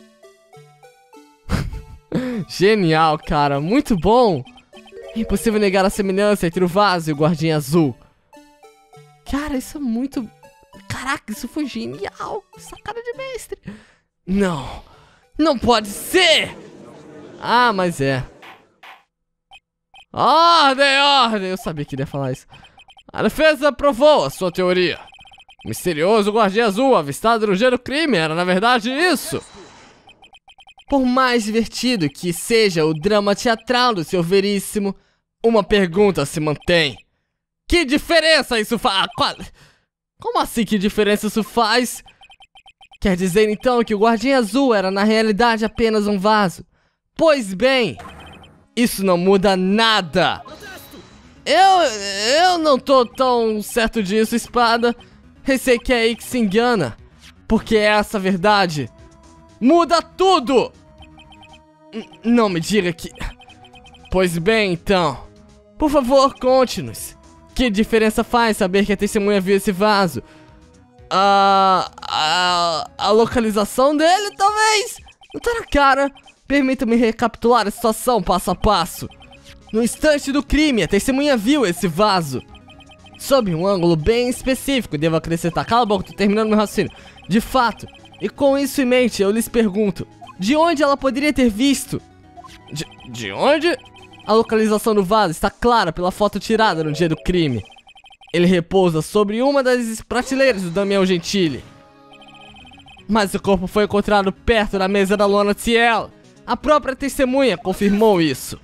Genial, cara, muito bom. É impossível negar a semelhança entre o vaso e o Guardiã Azul. Cara, isso é muito... Caraca, isso foi genial. Sacada de mestre. Não, não pode ser. Ah, mas é. Ordem, ordem. Eu sabia que ele ia falar isso. A defesa aprovou a sua teoria. O misterioso Guardiã Azul avistado no dia do crime era, na verdade, isso. Por mais divertido que seja o drama teatral do senhor Veríssimo, uma pergunta se mantém. Que diferença isso faz? Como assim que diferença isso faz? Quer dizer então que o Guardiã Azul era na realidade apenas um vaso? Pois bem, isso não muda nada. Eu, eu não tô tão certo disso, espada. Receio que é aí que se engana. Porque essa verdade muda tudo. N- não me diga que... Pois bem, então. Por favor, conte-nos. Que diferença faz saber que a testemunha viu esse vaso? A... A... A localização dele, talvez? Não tá na cara. Permita-me recapitular a situação passo a passo. No instante do crime, a testemunha viu esse vaso. Sob um ângulo bem específico, devo acrescentar. Cala a boca, tô terminando meu raciocínio. De fato, e com isso em mente, eu lhes pergunto: de onde ela poderia ter visto? De, de onde? A localização do vaso está clara pela foto tirada no dia do crime. Ele repousa sobre uma das prateleiras do Damião Gentili. Mas o corpo foi encontrado perto da mesa da Luana Ciel. A própria testemunha confirmou isso.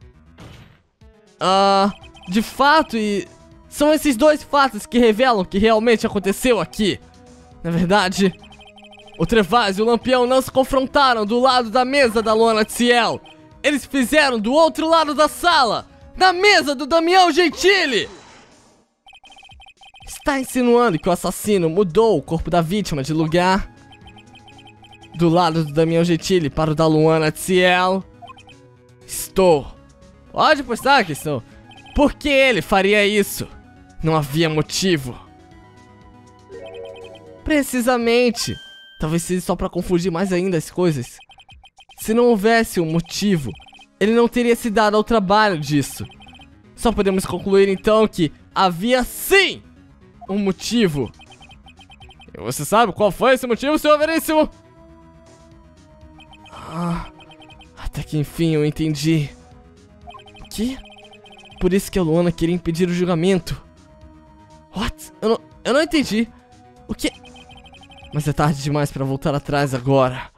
Ah, de fato, e são esses dois fatos que revelam o que realmente aconteceu aqui. Na verdade, o Trevaz e o Lampião não se confrontaram do lado da mesa da Luana Ciel. Eles fizeram do outro lado da sala, na mesa do Damião Gentili. Está insinuando que o assassino mudou o corpo da vítima de lugar do lado do Damião Gentili para o da Luana Ciel? Estou. Pode postar que estou. Por que ele faria isso? Não havia motivo. Precisamente. Talvez seja só para confundir mais ainda as coisas. Se não houvesse um motivo, ele não teria se dado ao trabalho disso. Só podemos concluir então que havia sim um motivo. E você sabe qual foi esse motivo, senhor Veríssimo? Ah, até que enfim eu entendi. Que? Por isso que a Luana queria impedir o julgamento. What? Eu não, eu não entendi. O que? Mas é tarde demais pra voltar atrás agora.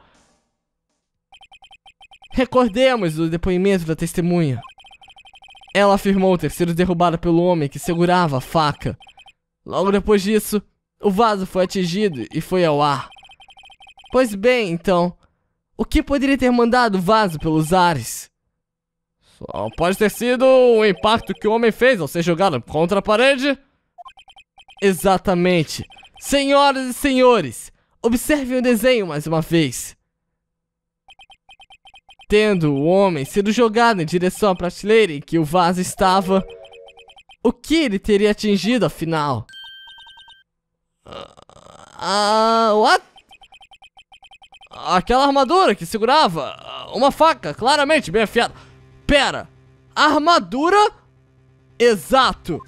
Recordemos o depoimento da testemunha. Ela afirmou ter sido derrubada pelo homem que segurava a faca. Logo depois disso, o vaso foi atingido e foi ao ar. Pois bem, então, o que poderia ter mandado o vaso pelos ares? Só pode ter sido o impacto que o homem fez ao ser jogado contra a parede? Exatamente. Senhoras e senhores, observem o desenho mais uma vez. Tendo o homem sido jogado em direção à prateleira em que o vaso estava, o que ele teria atingido afinal? Ah, uh, what? Aquela armadura que segurava uma faca claramente bem afiada. Pera, armadura? Exato.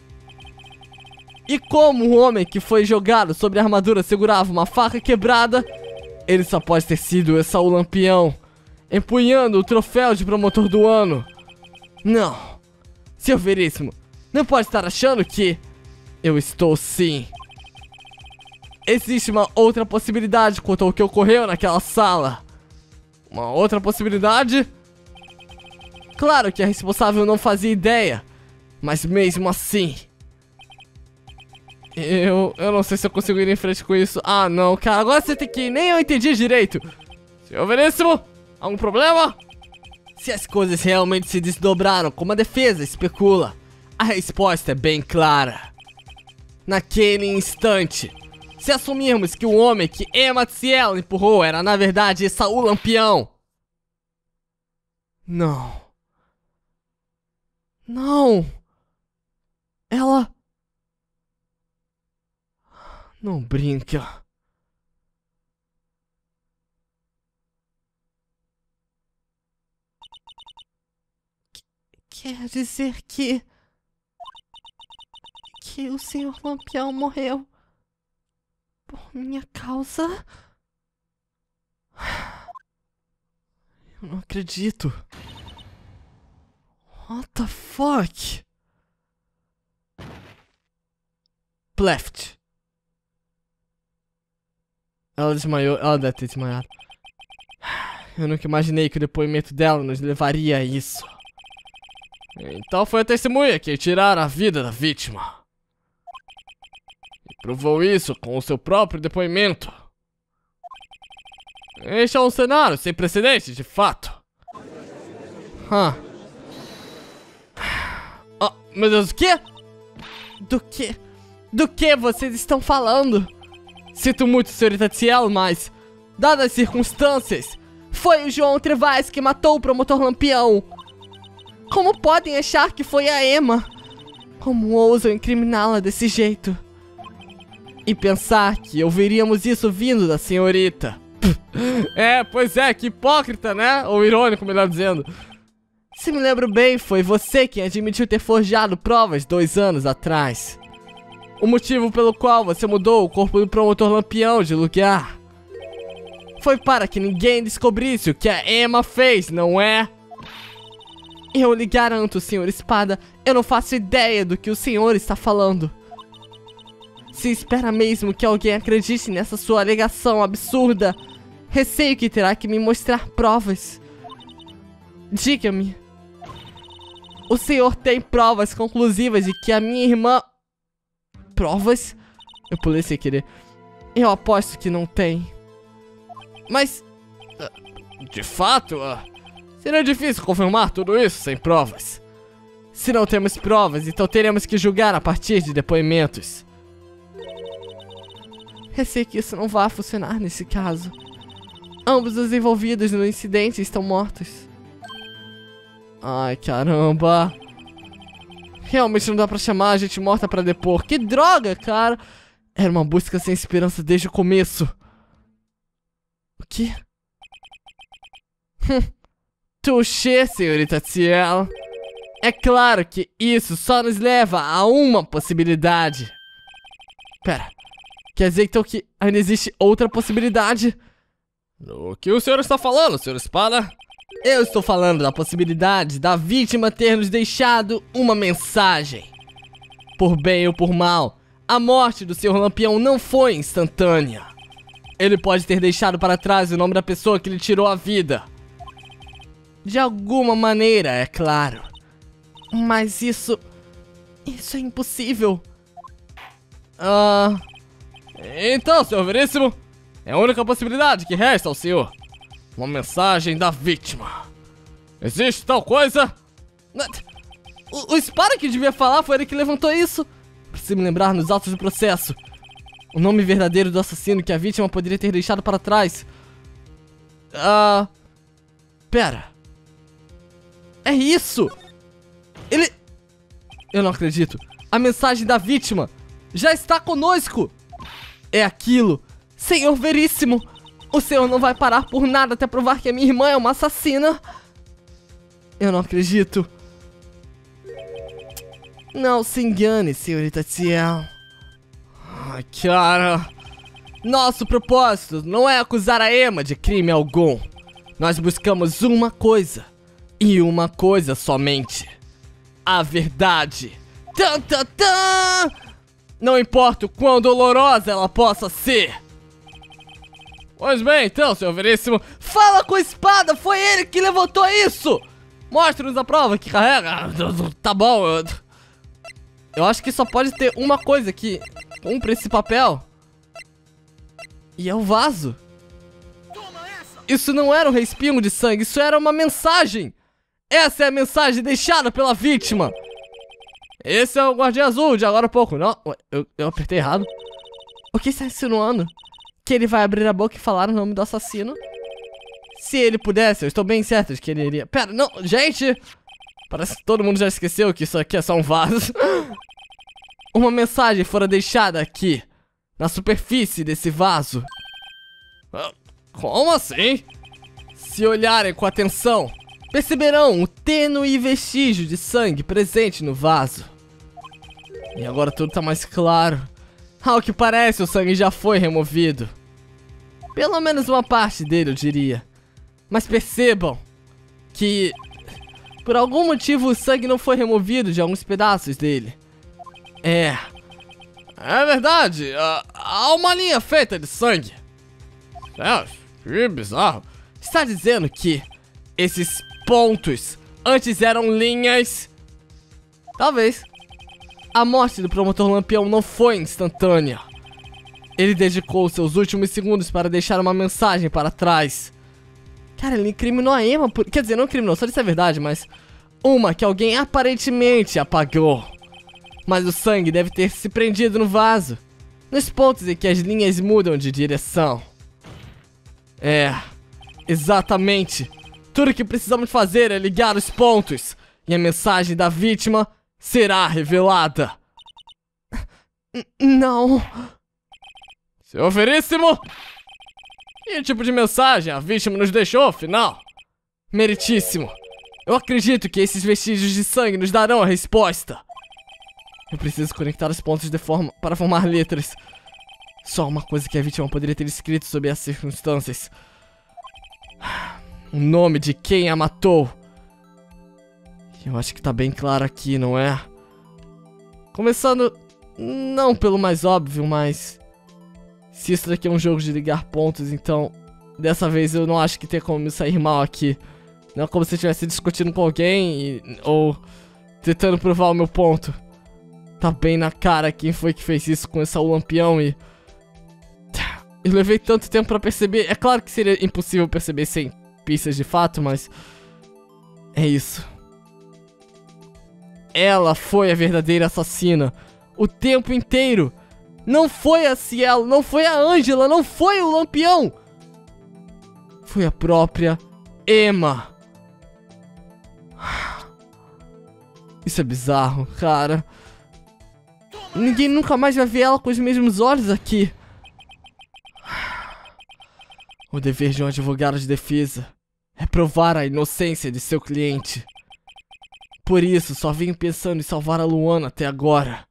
E como o homem que foi jogado sobre a armadura segurava uma faca quebrada, ele só pode ter sido essa o Lampião, empunhando o troféu de promotor do ano. Não, seu Veríssimo, não pode estar achando que... Eu estou sim. Existe uma outra possibilidade quanto ao que ocorreu naquela sala. Uma outra possibilidade? Claro que a responsável não fazia ideia, mas mesmo assim... Eu... eu não sei se eu consigo ir em frente com isso. Ah, não, cara, agora você tem que ir. Nem eu entendi direito. Senhor Veríssimo, algum problema? Se as coisas realmente se desdobraram como a defesa especula, a resposta é bem clara. Naquele instante, se assumirmos que o homem que Emma Cielo empurrou era na verdade Saul Lampião. Não. Não. Ela... Não brinca.
Quer dizer que... que o senhor Lampião morreu por minha causa?
Eu não acredito. What the fuck? Pleft. Ela desmaiou. Ela deve ter desmaiado. Eu nunca imaginei que o depoimento dela nos levaria a isso. Então foi a testemunha que tiraram a vida da vítima. E provou isso com o seu próprio depoimento. Este é um cenário sem precedentes, de fato. Huh. Oh, meu Deus, o quê?
Do que? Do que vocês estão falando?
Sinto muito, senhorita Cielo, mas... dadas as circunstâncias...
Foi o João Trevais que matou o promotor Lampião. Como podem achar que foi a Emma? Como ousam incriminá-la desse jeito?
E pensar que ouviríamos isso vindo da senhorita. É, pois é, que hipócrita, né? Ou irônico, melhor dizendo.
Se me lembro bem, foi você quem admitiu ter forjado provas dois anos atrás.
O motivo pelo qual você mudou o corpo do promotor Lampião de lugar foi para que ninguém descobrisse o que a Emma fez, não é?
Eu lhe garanto, senhor Espada, eu não faço ideia do que o senhor está falando. Se espera mesmo que alguém acredite nessa sua alegação absurda, receio que terá que me mostrar provas. Diga-me. O senhor tem provas conclusivas de que a minha irmã... Provas?
Eu pulei sem querer.
Eu aposto que não tem.
Mas... de fato, seria difícil confirmar tudo isso sem provas. Se não temos provas, então teremos que julgar a partir de depoimentos.
Receio que isso não vá funcionar nesse caso. Ambos os envolvidos no incidente estão mortos.
Ai, caramba. Realmente não dá pra chamar a gente morta pra depor. Que droga, cara. Era uma busca sem esperança desde o começo. O quê? Hum. Touché, senhorita Cielo. É claro que isso só nos leva a uma possibilidade. Pera. Quer dizer então que ainda existe outra possibilidade? O que o senhor está falando, senhor Espada? Eu estou falando da possibilidade da vítima ter nos deixado uma mensagem. Por bem ou por mal, A morte do senhor Lampião não foi instantânea. Ele pode ter deixado para trás o nome da pessoa que lhe tirou a vida. De alguma maneira, é claro.
Mas isso... Isso é impossível.
Ah... Então, senhor Veríssimo, é a única possibilidade que resta ao senhor. Uma mensagem da vítima. Existe tal coisa?
O, o espada que devia falar foi ele que levantou isso.
Preciso me lembrar nos autos do processo. O nome verdadeiro do assassino que a vítima poderia ter deixado para trás. Ah... Pera. É isso! Ele... Eu não acredito. A mensagem da vítima já está conosco. É aquilo.
Senhor Veríssimo, o senhor não vai parar por nada até provar que a minha irmã é uma assassina.
Eu não acredito.
Não se engane, senhorita Ciel.
Ai, cara. Nosso propósito não é acusar a Emma de crime algum. Nós buscamos uma coisa. E uma coisa somente. A verdade.
Tan, tan, tan!
Não importa o quão dolorosa ela possa ser. Pois bem, então, senhor Veríssimo.
Fala com a espada, foi ele que levantou isso!
Mostre-nos a prova que carrega. Tá bom, eu... Eu acho que só pode ter uma coisa que cumpre esse papel. E é o vaso. Isso não era um respingo de sangue, isso era uma mensagem. Essa é a mensagem deixada pela vítima. Esse é o guardião azul de agora há pouco. Não, eu, eu apertei errado.
O que está insinuando? Que ele vai abrir a boca e falar o nome do assassino?
Se ele pudesse, eu estou bem certo de que ele iria... Pera, não, gente! Parece que todo mundo já esqueceu que isso aqui é só um vaso. Uma mensagem fora deixada aqui, na superfície desse vaso. Como assim? Se olharem com atenção, perceberão o tênue vestígio de sangue presente no vaso. E agora tudo tá mais claro. Ao que parece, o sangue já foi removido. Pelo menos uma parte dele, eu diria. Mas percebam que, por algum motivo, o sangue não foi removido de alguns pedaços dele. É... É verdade, há uma linha feita de sangue. É, que bizarro. Está dizendo que esses pontos antes eram linhas? Talvez. A morte do promotor Lampião não foi instantânea. Ele dedicou seus últimos segundos para deixar uma mensagem para trás. Cara, ele incriminou a Emma por... Quer dizer, não incriminou, só disse a verdade, mas... Uma que alguém aparentemente apagou. Mas o sangue deve ter se prendido no vaso, nos pontos em que as linhas mudam de direção. É, exatamente. Tudo que precisamos fazer é ligar os pontos, e a mensagem da vítima será revelada.
Não.
Senhor Veríssimo! Que tipo de mensagem a vítima nos deixou, afinal? Meritíssimo. Eu acredito que esses vestígios de sangue nos darão a resposta. Eu preciso conectar os pontos de forma para formar letras. Só uma coisa que a vítima poderia ter escrito sob as circunstâncias. O nome de quem a matou. Eu acho que tá bem claro aqui, não é? Começando, não pelo mais óbvio, mas... Se isso daqui é um jogo de ligar pontos, então... Dessa vez eu não acho que tem como me sair mal aqui. Não é como se eu estivesse discutindo com alguém e, ou tentando provar o meu ponto. Tá bem na cara quem foi que fez isso com esse Lampião e... Eu levei tanto tempo pra perceber. É claro que seria impossível perceber sem pistas de fato, mas... É isso. Ela foi a verdadeira assassina. O tempo inteiro. Não foi a Cielo, não foi a Angela, não foi o Lampião. Foi a própria Emma. Isso é bizarro, cara. Ninguém nunca mais vai ver ela com os mesmos olhos aqui. O dever de um advogado de defesa é provar a inocência de seu cliente. Por isso, só venho pensando em salvar a Luana até agora.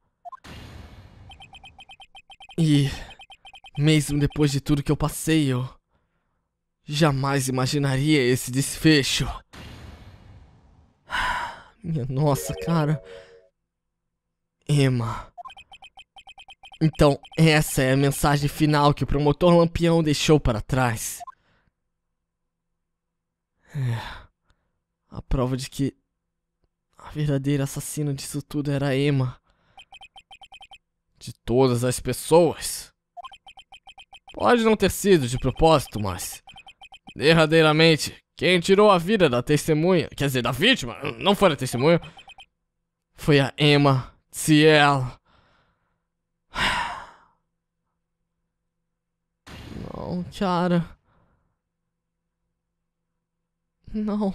E, mesmo depois de tudo que eu passei, eu jamais imaginaria esse desfecho. Minha nossa, cara. Emma. Então, essa é a mensagem final que o promotor Lampião deixou para trás. É, a prova de que a verdadeira assassina disso tudo era a Emma. De todas as pessoas. Pode não ter sido de propósito, mas derradeiramente, quem tirou a vida da testemunha, quer dizer, da vítima, não foi a testemunha, foi a Emma Ciel. Não, cara. Não.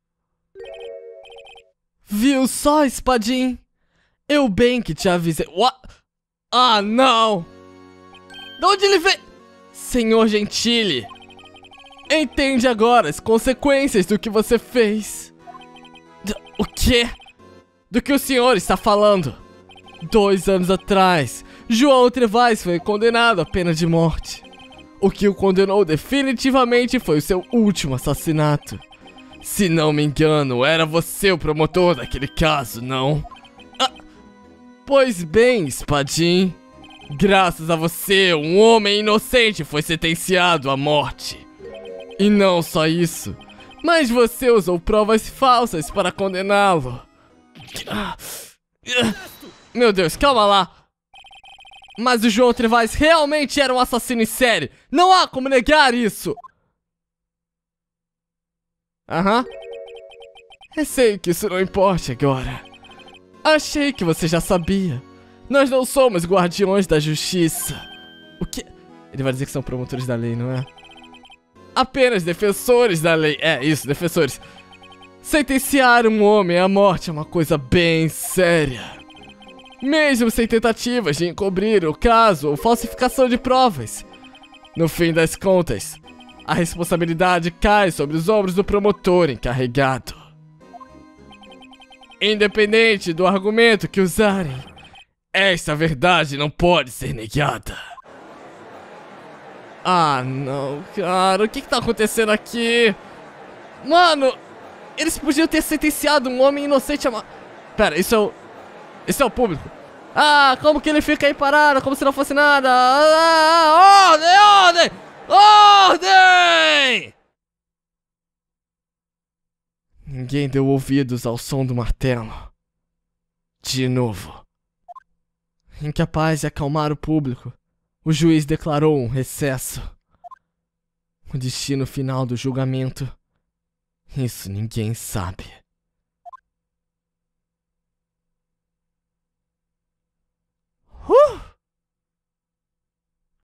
Viu só, Espadim? Eu bem que te avisei. What? Ah, não! De onde ele veio? Senhor Gentili, entende agora as consequências do que você fez. D- o quê? Do que o senhor está falando? Dois anos atrás, João Trevais foi condenado à pena de morte. O que o condenou definitivamente foi o seu último assassinato. Se não me engano, era você o promotor daquele caso, não? Ah, pois bem, Espadim. Graças a você, um homem inocente foi sentenciado à morte. E não só isso, mas você usou provas falsas para condená-lo. Meu Deus, calma lá. Mas o João Trevais realmente era um assassino em série. Não há como negar isso. Aham. Eu sei que isso não importa agora. Achei que você já sabia. Nós não somos guardiões da justiça. O quê? Ele vai dizer que são promotores da lei, não é? Apenas defensores da lei. É, isso, defensores. Sentenciar um homem à morte é uma coisa bem séria. Mesmo sem tentativas de encobrir o caso ou falsificação de provas. No fim das contas, a responsabilidade cai sobre os ombros do promotor encarregado. Independente do argumento que usarem, esta verdade não pode ser negada. Ah, não, cara. O que que tá acontecendo aqui? Mano, eles podiam ter sentenciado um homem inocente a... Pera, isso é o... Isso é o público. Ah, como que ele fica aí parado, como se não fosse nada. Ah, ordem, ordem! Ordem! Ninguém deu ouvidos ao som do martelo. De novo. Incapaz de acalmar o público, o juiz declarou um recesso. O destino final do julgamento, isso ninguém sabe.